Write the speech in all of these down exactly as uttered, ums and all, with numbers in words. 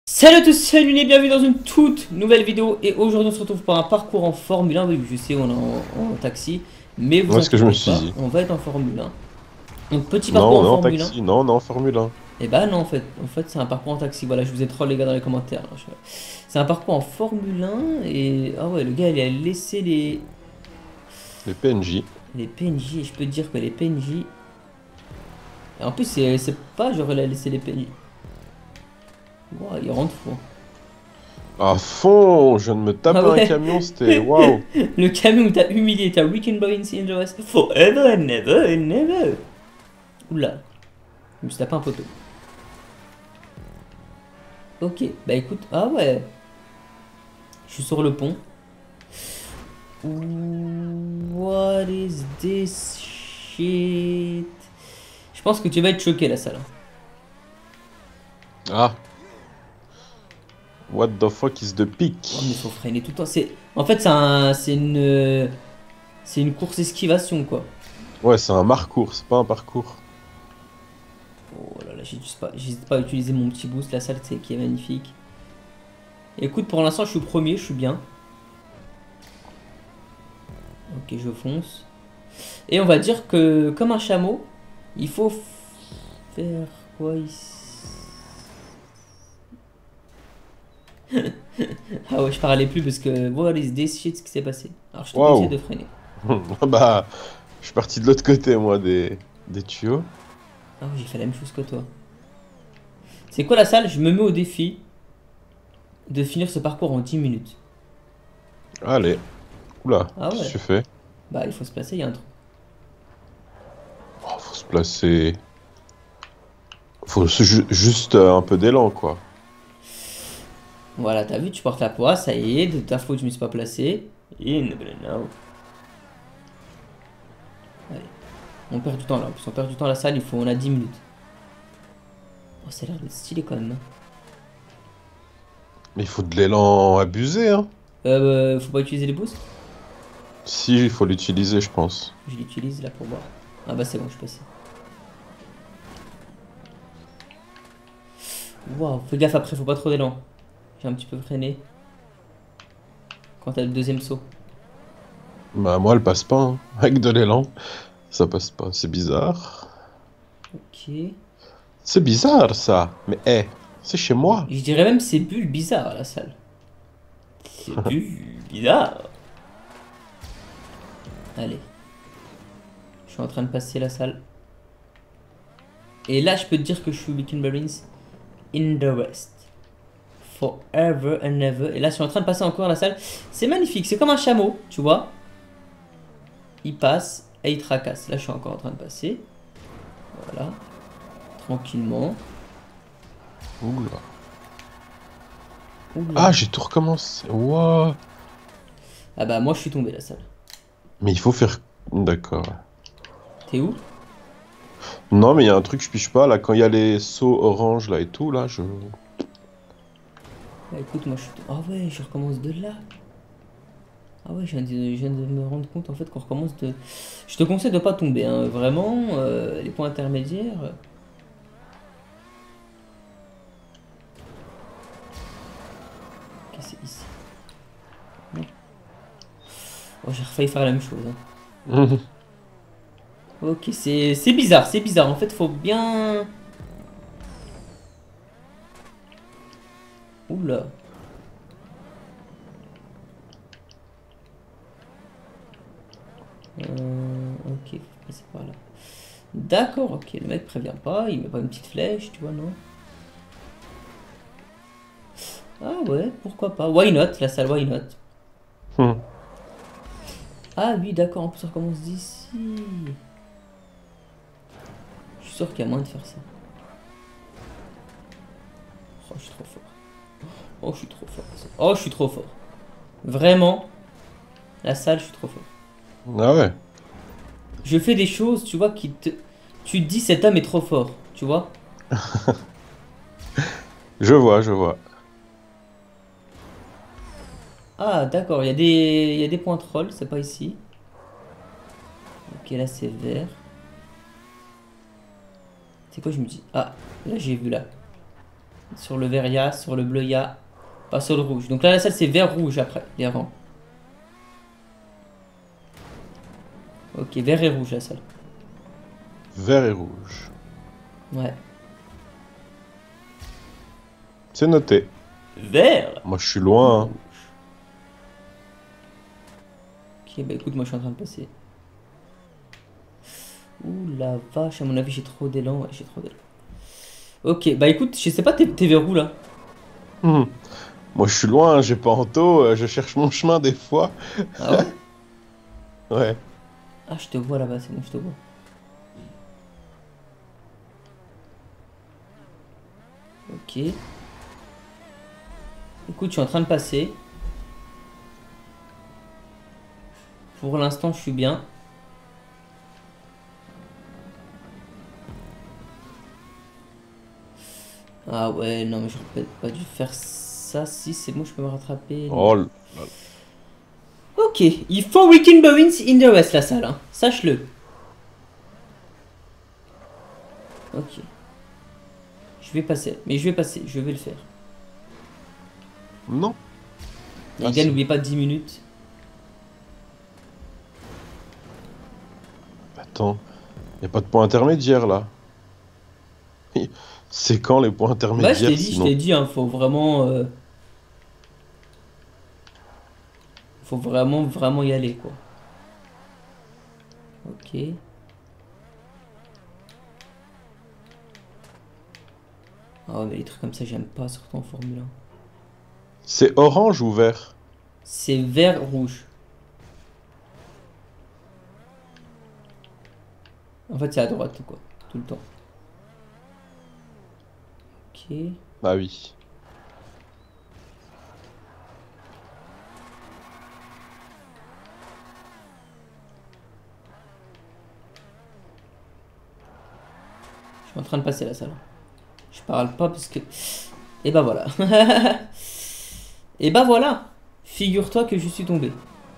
Salut à tous, salut et bienvenue dans une toute nouvelle vidéo. Et aujourd'hui on se retrouve pour un parcours en Formule un. Oui, je sais, on est en, en taxi, mais vous Ouais, ce que je me inquiétez suis pas, dit. on va être en Formule un. Donc petit Non, parcours on en est en Formule un. taxi. Non, on est en Formule un. Et bah non, en fait, en fait c'est un parcours en taxi. Voilà, je vous ai troll les gars dans les commentaires. là, je- C'est un parcours en Formule un. Et ah ouais, le gars il a laissé les, Les P N J. les P N J. Et je peux te dire que les P N J. Et en plus, c'est c'est pas genre il a laissé les P N J. Ouah, il rentre fou. À fond! Je viens de me Ah taper un ouais. camion, c'était waouh! Le camion où t'as humilié, t'as Weekend Boy in the West. Forever and never and never. Oula, je me suis tapé un poteau. Ok, bah écoute, ah ouais. Je suis sur le pont. What is this shit? Je pense que tu vas être choqué là, ça là. Ah! What the fuck is the Oh, mais peak? faut freiner tout le temps. C'est, en fait, c'est un, c'est une, c'est une course esquivation quoi. Ouais, c'est un parcours, c'est pas un parcours. Oh là là, j'hésite pas, j'hésite pas à utiliser mon petit boost, la salle c'est qui est magnifique. Écoute, pour l'instant, je suis premier, je suis bien. Ok, je fonce. Et on va dire que, comme un chameau, il faut faire quoi ici? Ah ouais, je parlais plus parce que what is this shit, ce qui s'est passé. Alors, je suis obligé Waouh! de freiner. Bah, je suis parti de l'autre côté, moi, des, des tuyaux. Ah oui, j'ai fait la même chose que toi. C'est quoi la salle? Je me mets au défi de finir ce parcours en dix minutes. Allez. Oula, Ah qu'est-ce que ouais. tu fais? Bah, il faut se placer, il y a un trou. Oh, faut se placer. Faut se ju- juste euh, un peu d'élan, quoi. Voilà, t'as vu, tu portes la poisse, ça y est, de ta faute, je me suis pas placé. Et now. Allez. On perd du temps là, en plus on perd du temps à la salle, il faut, on a dix minutes. Oh, ça a l'air d'être stylé quand même. hein. Mais il faut de l'élan abusé, hein. Euh, faut pas utiliser les boosts? Si, il faut l'utiliser, je pense. Je l'utilise là pour voir. Ah bah c'est bon, je suis passé. Waouh, fais gaffe après, faut pas trop d'élan. J'ai un petit peu freiné. Quand t'as le deuxième saut. Bah, moi, elle passe pas, hein. Avec de l'élan. Ça passe pas, c'est bizarre. Ok. C'est bizarre ça. Mais eh, c'est chez moi. Je dirais même c'est bulle bizarre la salle. C'est bulle bizarre. Allez. Je suis en train de passer la salle. Et là, je peux te dire que je suis Weekend Marines in the West. Forever and ever. Et là, je suis en train de passer encore la salle. C'est magnifique, c'est comme un chameau, tu vois. Il passe et il tracasse. Là, je suis encore en train de passer. Voilà. Tranquillement. Oula. Oula. Ah, j'ai tout recommencé. Wow. Ah bah, moi, je suis tombé la salle. Mais il faut faire. D'accord. T'es où? Non, mais il y a un truc que je piche pas là. Quand il y a les sauts orange là et tout, là, je. Bah, écoute, moi, je suis. Ah ouais, je recommence de là. Ah ouais, je viens, de, je viens de me rendre compte en fait qu'on recommence de. Je te conseille de pas tomber, hein, vraiment. euh, les points intermédiaires. Ok, c'est ici. Non. Oh, j'ai failli faire la même chose. hein. Ok, c'est c'est bizarre, c'est bizarre. En fait, faut bien. Oula. Euh, ok, faut passer par là. D'accord, ok, le mec prévient pas, il met pas une petite flèche, tu vois, non? Ah ouais, pourquoi pas. Why not, la salle, why not? Ah oui, d'accord, en plus ça recommence d'ici. Je suis sûr qu'il y a moyen de faire ça. Oh, je suis trop fort. Oh, je suis trop fort. Oh, je suis trop fort. Vraiment, la salle, je suis trop fort. Ah ouais. Je fais des choses, tu vois, qui te... Tu te dis, cet homme est trop fort, tu vois? Je vois, je vois. Ah, d'accord, il y a des... il y a des points trolls, c'est pas ici. Ok, là, c'est vert. C'est quoi, je me dis? Ah, là, j'ai vu là. Sur le vert, il y a. Sur le bleu, il y a. Pas sur le rouge. Donc là, la salle, c'est vert rouge après, les rangs. Ok, vert et rouge la salle. Vert et rouge. Ouais. C'est noté. Vert. Moi, je suis loin. Hein. Ok, bah écoute, moi je suis en train de passer. Ouh la vache, à mon avis, j'ai trop d'élan. Ouais, j'ai trop d'élan. Ok, bah écoute, je sais pas, t'es t'es vers où là? Hum. Moi, je suis loin, j'ai pas en taux, euh, je cherche mon chemin des fois. Ah ouais? Ouais. Ah, je te vois là-bas, c'est bon, je te vois. Ok. Écoute, je suis en train de passer. Pour l'instant, je suis bien. Ah ouais, non, mais j'aurais peut-être pas dû faire ça. Si, c'est bon, je peux me rattraper. Non. Oh là là. Ok, il faut Weekend Bones in the West, la salle, hein. Sache-le. Ok. Je vais passer, mais je vais passer, je vais le faire. Non. Les Ah, gars, si. n'oubliez pas dix minutes. Attends, y a pas de point intermédiaire là. C'est quand les points Bah, je t'ai intermédiaires dit, je sinon? t'ai dit, hein, faut vraiment. euh, Faut vraiment, vraiment y aller, quoi. Ok. Ah ouais, mais les trucs comme ça, j'aime pas, surtout en Formule un. C'est orange ou vert? C'est vert, rouge. En fait, c'est à droite, quoi. Tout le temps. Ok. Bah oui. Je suis en train de passer la salle. Je parle pas parce que... Et bah voilà. Et bah voilà. Figure-toi que je suis tombé.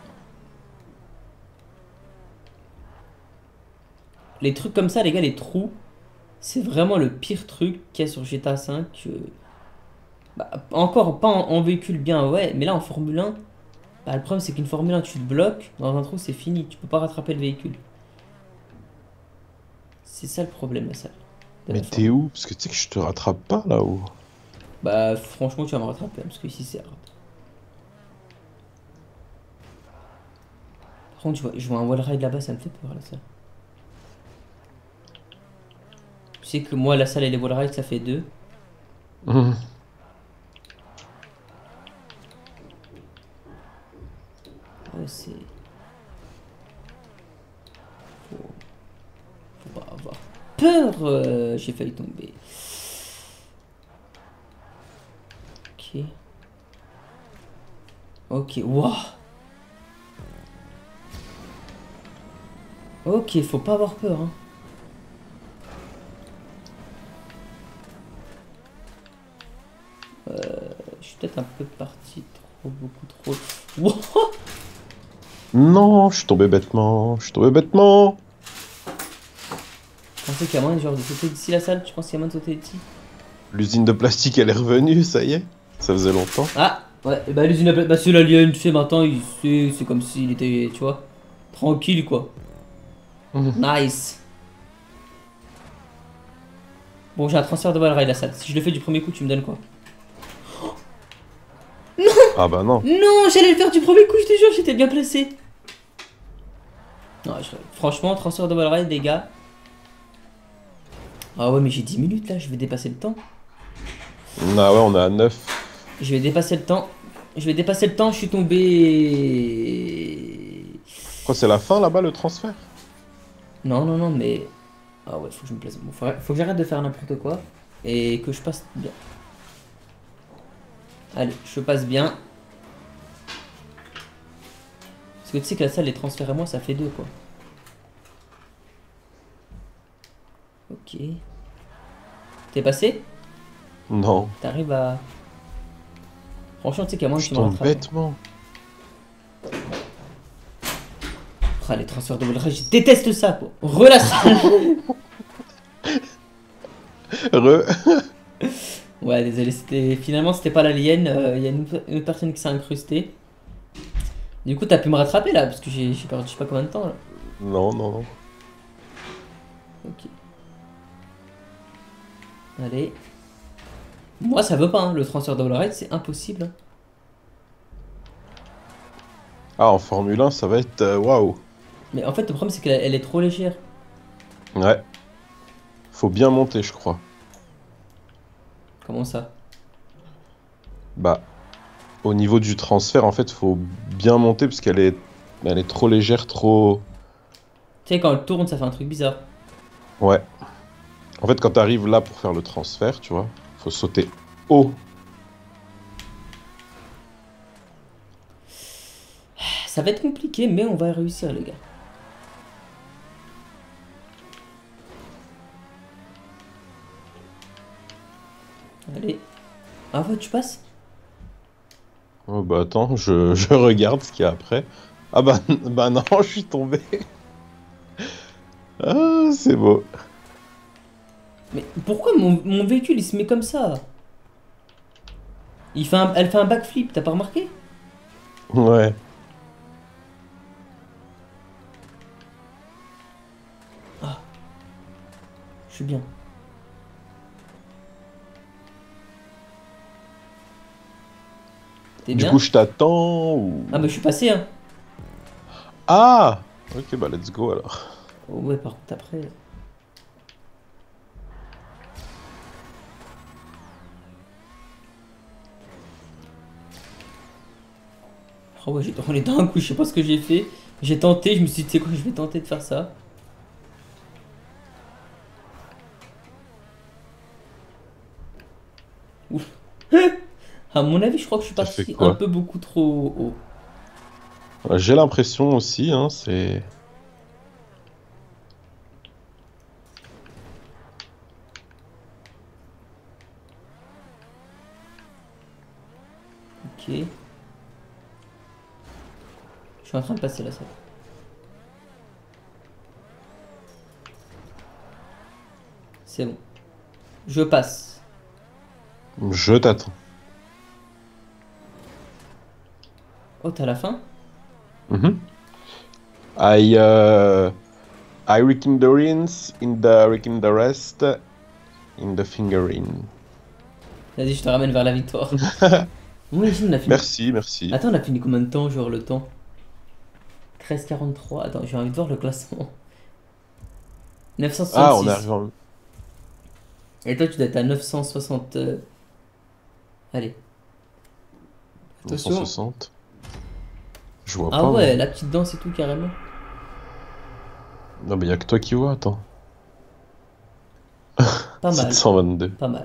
Les trucs comme ça, les gars, les trous, c'est vraiment le pire truc qu'il y a sur G T A cinq. euh. Bah, encore pas en, en véhicule bien, ouais, mais là en Formule un, bah, le problème c'est qu'une Formule un, tu te bloques dans un trou, c'est fini, tu peux pas rattraper le véhicule. C'est ça le problème, la salle de Mais la t'es Formule un. où? Parce que tu sais que je te rattrape pas là-haut. Bah franchement, tu vas me rattraper, hein, parce que ici c'est hard. Par contre, je vois, je vois un wall ride là-bas, ça me fait peur, la salle. Tu sais que moi, la salle et les wall rides, ça fait deux. Hum. Ouais, c'est... Faut... Faut pas avoir peur. euh, J'ai failli tomber. Ok. Ok, waouh. Ok, faut pas avoir peur, hein. Je suis peut-être un peu parti trop, beaucoup trop. Wow. Non, je suis tombé bêtement. Je suis tombé bêtement. Je pensais qu'il y a moyen genre de sauter d'ici la salle. Tu penses qu'il y a moyen de sauter d'ici? L'usine de plastique, elle est revenue, ça y est. Ça faisait longtemps. Ah ouais, bah l'usine à pla- bah c'est l'alien, tu sais, maintenant, il c'est c'est comme s'il était, tu vois, tranquille quoi. Hum. Nice. Bon, j'ai un transfert de balle rail la salle. Si je le fais du premier coup, tu me donnes quoi? Ah bah non. Non, j'allais le faire du premier coup, je te jure, j'étais bien placé. Non, je- franchement, transfert de balle rail, les gars. Ah ouais, mais j'ai dix minutes là, je vais dépasser le temps. Ah ouais, on est à neuf. Je vais dépasser le temps. Je vais dépasser le temps, je suis tombé. Quoi, c'est la fin là-bas, le transfert? Non, non, non, mais. Ah ouais, faut que je me place. Bon, faut, faut que j'arrête de faire n'importe quoi. Et que je passe bien. Allez, je passe bien. Parce que tu sais que la salle, les transferts à moi, ça fait deux quoi. Ok. T'es passé? Non. T'arrives à. Franchement, tu sais qu'à moins que Je tu me tombe rattrapes. bêtement. Ah, les transferts de wall ride, je déteste ça quoi. Relâche. Re. Ouais, désolé, c'était finalement c'était pas l'alien, il y a une, une autre personne qui s'est incrustée. Du coup, t'as pu me rattraper là, parce que j'ai j'ai perdu je sais pas combien de temps là. Non, non, non. Ok. Allez. Moi, ça veut pas, hein. Le transfert double ride, c'est impossible, hein. Ah, en Formule un, ça va être... euh, Waouh. Mais en fait, le problème, c'est qu'elle elle est trop légère. Ouais. Faut bien monter, je crois. Comment ça? Bah, au niveau du transfert, en fait, faut bien monter parce qu'elle est... Elle est trop légère, trop... Tu sais, quand elle tourne, ça fait un truc bizarre. Ouais. En fait, quand t'arrives là pour faire le transfert, tu vois, faut sauter haut. Ça va être compliqué, mais on va y réussir, les gars. Allez. Ah ouais, tu passes? Oh, bah attends, je, je regarde ce qu'il y a après. Ah bah, bah non, je suis tombé. Ah, c'est beau. Mais pourquoi mon, mon véhicule, il se met comme ça? Il fait un- elle fait un backflip, t'as pas remarqué? Ouais. Ah, je suis bien. T'es Du bien? coup, je t'attends ou... Ah bah je suis passé, hein. Ah! Ok, bah let's go alors. Oh, ouais, par contre, après... Oh ouais, j'ai tourné d'un coup, je sais pas ce que j'ai fait. J'ai tenté, je me suis dit, tu sais quoi, je vais tenter de faire ça. Ouf. À mon avis, je crois que je suis T'as fait parti un quoi? peu beaucoup trop haut. Ouais, j'ai l'impression aussi, hein, c'est... Ok. Je suis en train de passer la salle. C'est bon. Je passe. Je t'attends. Oh, t'as la fin? Mhm. I, uh, I reckon the rings in the reckon the rest in the fingering. Vas-y, je te ramène vers la victoire. Oui, imagine, on a fini. Merci, merci. Attends, on a fini combien de temps, genre le temps? treize quarante-trois. Attends, j'ai envie de voir le classement. Ah, on est neuf cent soixante-six. arrivé en Et toi, tu dois être à neuf cent soixante. euh, Allez, attention. neuf cent soixante. Je vois Ah pas, moi. ouais, la petite danse et tout, carrément. Non, mais y a que toi qui vois, attends. Pas mal, sept cent vingt-deux. pas mal.